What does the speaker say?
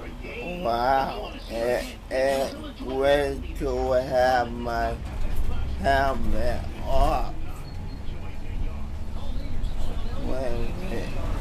Wow. And when to have my helmet off. When